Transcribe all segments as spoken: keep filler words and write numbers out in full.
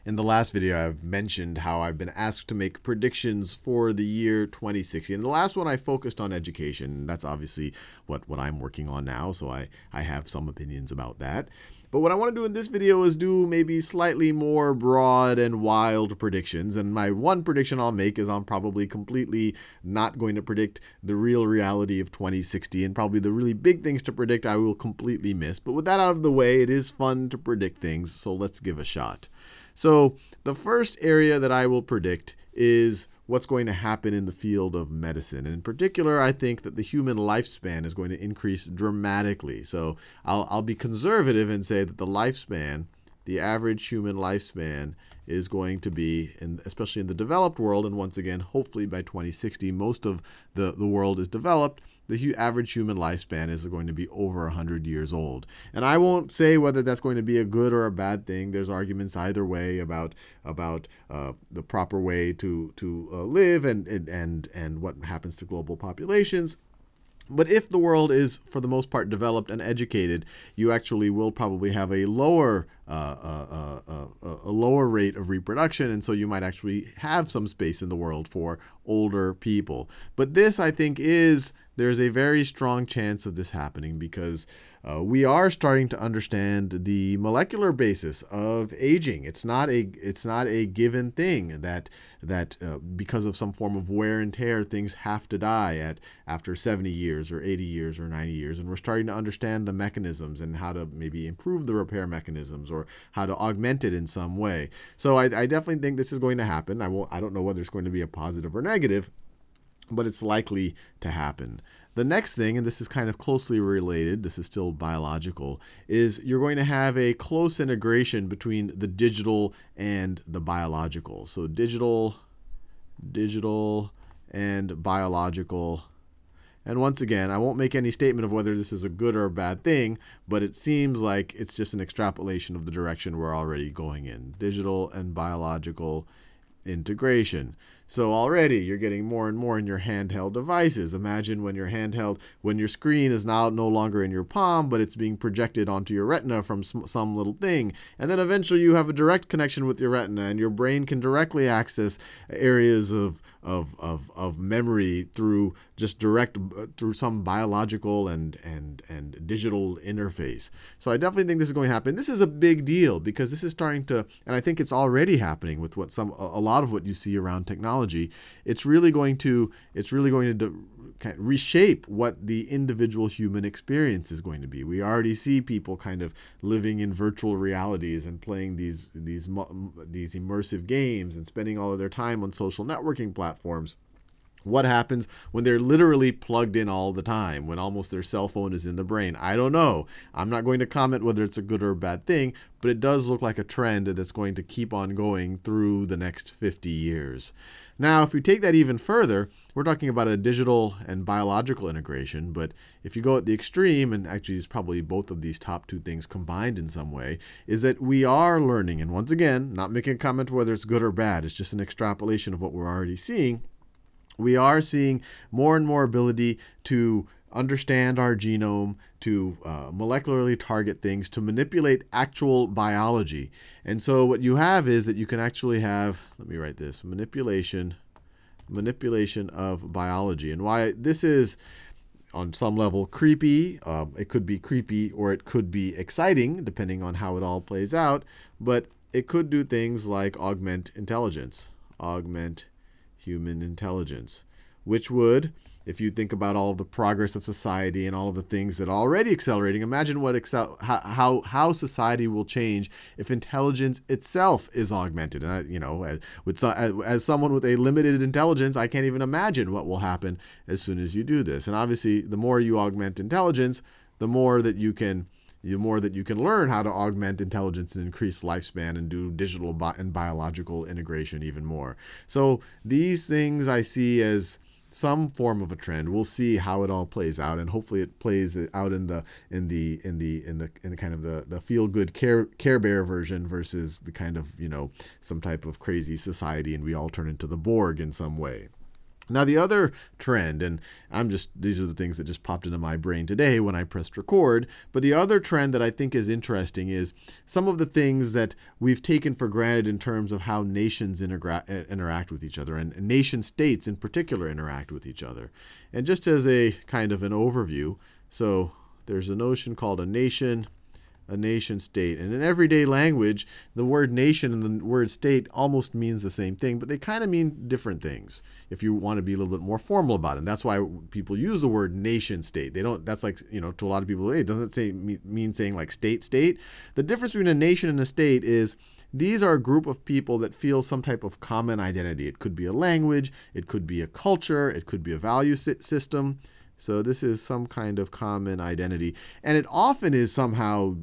In the last video, I've mentioned how I've been asked to make predictions for the year twenty sixty. In the last one, I focused on education. That's obviously what, what I'm working on now, so I, I have some opinions about that. But what I want to do in this video is do maybe slightly more broad and wild predictions. And my one prediction I'll make is I'm probably completely not going to predict the real reality of twenty sixty. And probably the really big things to predict I will completely miss. But with that out of the way, it is fun to predict things, so let's give a shot. So the first area that I will predict is what's going to happen in the field of medicine. And in particular, I think that the human lifespan is going to increase dramatically. So I'll, I'll be conservative and say that the lifespan, the average human lifespan, is going to be, in, especially in the developed world, and once again, hopefully by twenty sixty, most of the, the world is developed, the hu average human lifespan is going to be over one hundred years old. And I won't say whether that's going to be a good or a bad thing. There's arguments either way about, about uh, the proper way to, to uh, live and, and, and, and what happens to global populations. But if the world is, for the most part, developed and educated, you actually will probably have a lower, uh, uh, uh, uh, a lower rate of reproduction, and so you might actually have some space in the world for older people. But this, I think, is, there's a very strong chance of this happening because uh, we are starting to understand the molecular basis of aging. It's not a, it's not a given thing that, that uh, because of some form of wear and tear, things have to die at after seventy years or eighty years or ninety years. And we're starting to understand the mechanisms and how to maybe improve the repair mechanisms or how to augment it in some way. So I, I definitely think this is going to happen. I won't, I don't know whether it's going to be a positive or negative, but it's likely to happen. The next thing, and this is kind of closely related, this is still biological, is you're going to have a close integration between the digital and the biological. So digital, digital, and biological. And once again, I won't make any statement of whether this is a good or a bad thing, but it seems like it's just an extrapolation of the direction we're already going in. Digital and biological integration. So already you're getting more and more in your handheld devices. Imagine when your handheld, when your screen is now no longer in your palm, but it's being projected onto your retina from some little thing. And then eventually you have a direct connection with your retina, and your brain can directly access areas of, of, of, of memory through just direct, through some biological and, and, and digital interface. So I definitely think this is going to happen. This is a big deal because this is starting to, and I think it's already happening with what some, a lot of what you see around technology. It's really going to, it's really going to kind of reshape what the individual human experience is going to be. We already see people kind of living in virtual realities and playing these, these, these immersive games and spending all of their time on social networking platforms. What happens when they're literally plugged in all the time, when almost their cell phone is in the brain? I don't know. I'm not going to comment whether it's a good or a bad thing, but it does look like a trend that's going to keep on going through the next fifty years. Now, if you take that even further, we're talking about a digital and biological integration, but if you go at the extreme, and actually it's probably both of these top two things combined in some way, is that we are learning, and once again, not making a comment whether it's good or bad, it's just an extrapolation of what we're already seeing. We are seeing more and more ability to understand our genome, to uh, molecularly target things, to manipulate actual biology. And so what you have is that you can actually have, let me write this, manipulation, manipulation of biology. And why this is on some level creepy, um, it could be creepy or it could be exciting, depending on how it all plays out, but it could do things like augment intelligence, augment human intelligence, which would, if you think about all of the progress of society and all of the things that are already accelerating, imagine what excel, how, how society will change if intelligence itself is augmented. And I, you know, as, with, as someone with a limited intelligence, I can't even imagine what will happen as soon as you do this. And obviously, the more you augment intelligence, the more that you can the more that you can learn how to augment intelligence and increase lifespan and do digital bi and biological integration even more. So these things I see as some form of a trend. We'll see how it all plays out, and hopefully it plays out in the in the in the in the in the kind of the the feel good care care bear version versus the kind of, you know, some type of crazy society and we all turn into the Borg in some way. Now, the other trend, and I'm just, these are the things that just popped into my brain today when I pressed record, but the other trend that I think is interesting is some of the things that we've taken for granted in terms of how nations integra- interact with each other, and nation states in particular interact with each other. And just as a kind of an overview, so there's a notion called a nation, a nation state. And in everyday language, the word nation and the word state almost means the same thing, but they kind of mean different things if you want to be a little bit more formal about it. And that's why people use the word nation state. They don't, that's like, you know, to a lot of people, hey, it doesn't say mean saying like state state. The difference between a nation and a state is these are a group of people that feel some type of common identity. It could be a language, it could be a culture, it could be a value system. So this is some kind of common identity. And it often is somehow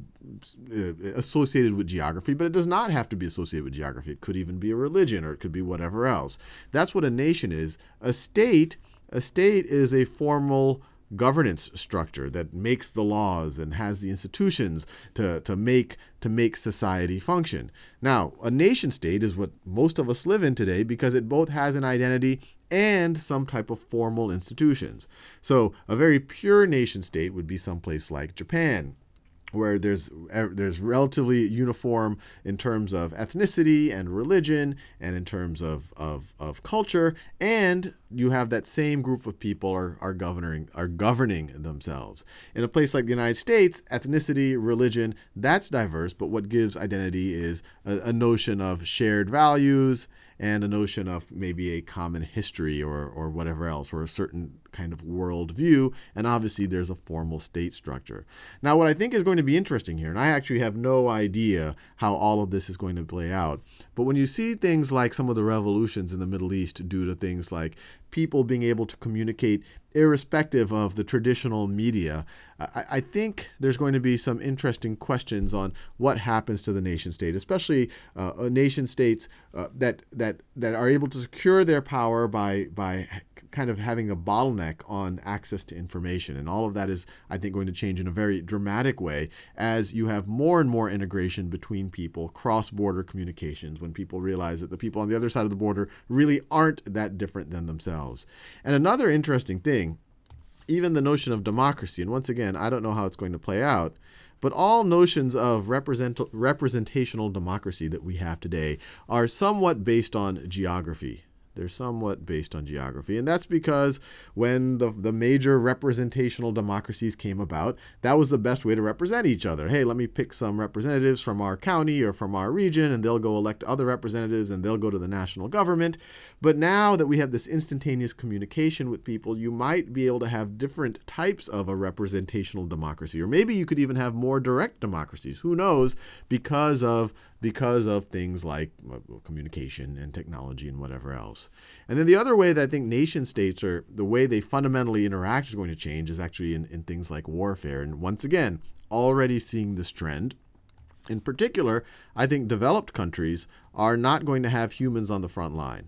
associated with geography, but it does not have to be associated with geography. It could even be a religion, or it could be whatever else. That's what a nation is. A state, a state is a formal governance structure that makes the laws and has the institutions to, to make to make society function. Now, a nation state is what most of us live in today because it both has an identity and some type of formal institutions. So a very pure nation state would be someplace like Japan, where there's there's relatively uniform in terms of ethnicity and religion and in terms of, of, of culture, and you have that same group of people are, are governing are governing themselves. In a place like the United States, ethnicity, religion, that's diverse, but what gives identity is a, a notion of shared values and a notion of maybe a common history or, or whatever else, or a certain kind of worldview, and obviously there's a formal state structure. Now, what I think is going to be interesting here, and I actually have no idea how all of this is going to play out, but when you see things like some of the revolutions in the Middle East due to things like people being able to communicate irrespective of the traditional media, I, I think there's going to be some interesting questions on what happens to the nation state, especially uh, nation states uh, that that that are able to secure their power by by kind of having a bottleneck on access to information. And all of that is, I think, going to change in a very dramatic way as you have more and more integration between people, cross-border communications, when people realize that the people on the other side of the border really aren't that different than themselves. And another interesting thing, even the notion of democracy, and once again, I don't know how it's going to play out, but all notions of represent, representational democracy that we have today are somewhat based on geography. They're somewhat based on geography. And that's because when the, the major representational democracies came about, that was the best way to represent each other. Hey, let me pick some representatives from our county or from our region, and they'll go elect other representatives, and they'll go to the national government. But now that we have this instantaneous communication with people, you might be able to have different types of a representational democracy. Or maybe you could even have more direct democracies. Who knows? Because of because of things like communication and technology and whatever else. And then the other way that I think nation states are, the way they fundamentally interact is going to change is actually in, in things like warfare. And once again, already seeing this trend. In particular, I think developed countries are not going to have humans on the front line.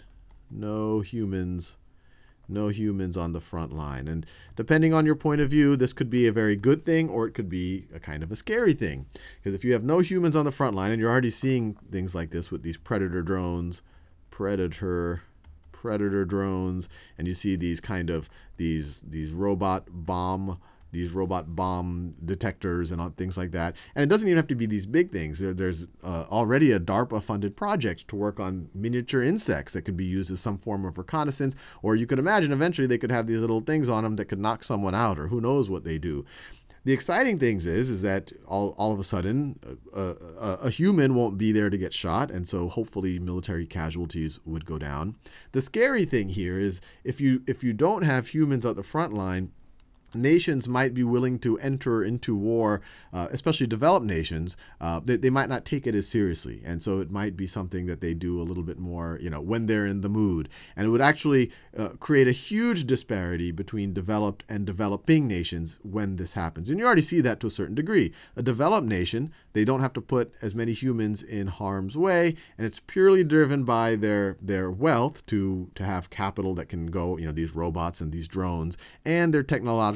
No humans No humans on the front line. And depending on your point of view, this could be a very good thing, or it could be a kind of a scary thing. Because if you have no humans on the front line, and you're already seeing things like this with these predator drones, predator, predator drones, and you see these kind of, these, these robot bomb these robot bomb detectors and things like that. And it doesn't even have to be these big things. There, there's uh, already a DARPA-funded project to work on miniature insects that could be used as some form of reconnaissance, or you could imagine eventually they could have these little things on them that could knock someone out, or who knows what they do. The exciting things is, is that all, all of a sudden, a, a, a human won't be there to get shot, and so hopefully military casualties would go down. The scary thing here is if you, if you don't have humans at the front line, nations might be willing to enter into war, uh, especially developed nations. Uh, they, they might not take it as seriously. And so it might be something that they do a little bit more, you know, when they're in the mood. And it would actually uh, create a huge disparity between developed and developing nations when this happens. And you already see that to a certain degree. A developed nation, they don't have to put as many humans in harm's way, and it's purely driven by their, their wealth to, to have capital that can go, you know, these robots and these drones, and their technological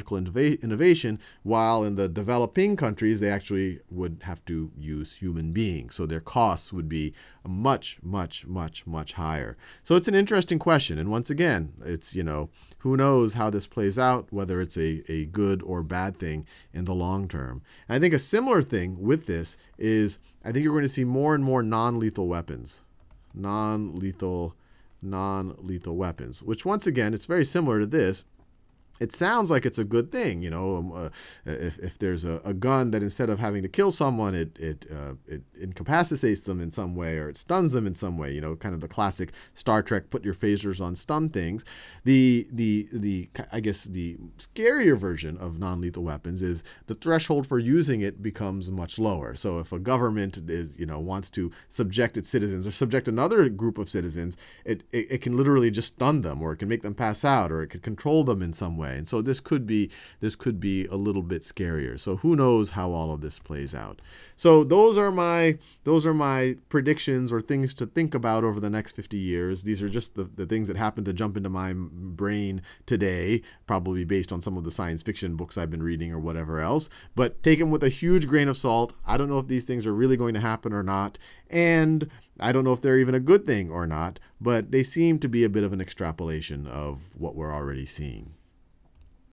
technological innova- innovation, while in the developing countries, they actually would have to use human beings. So their costs would be much, much, much, much higher. So it's an interesting question. And once again, it's, you know, who knows how this plays out, whether it's a, a good or bad thing in the long term. And I think a similar thing with this is I think you're going to see more and more non-lethal weapons. Non-lethal, non-lethal weapons, which once again, it's very similar to this. It sounds like it's a good thing, you know, um, uh, if, if there's a, a gun that instead of having to kill someone, it, it, uh, it incapacitates them in some way, or it stuns them in some way, you know, kind of the classic Star Trek, put your phasers on stun things. The, the, the, I guess the scarier version of non-lethal weapons is the threshold for using it becomes much lower. So if a government is, you know, wants to subject its citizens or subject another group of citizens, it, it, it can literally just stun them, or it can make them pass out, or it could control them in some way. And so this could be this could be a little bit scarier. So who knows how all of this plays out. So those are my those are my predictions or things to think about over the next fifty years. These are just the, the things that happen to jump into my brain today, probably based on some of the science fiction books I've been reading or whatever else. But take them with a huge grain of salt. I don't know if these things are really going to happen or not. And I don't know if they're even a good thing or not, but they seem to be a bit of an extrapolation of what we're already seeing.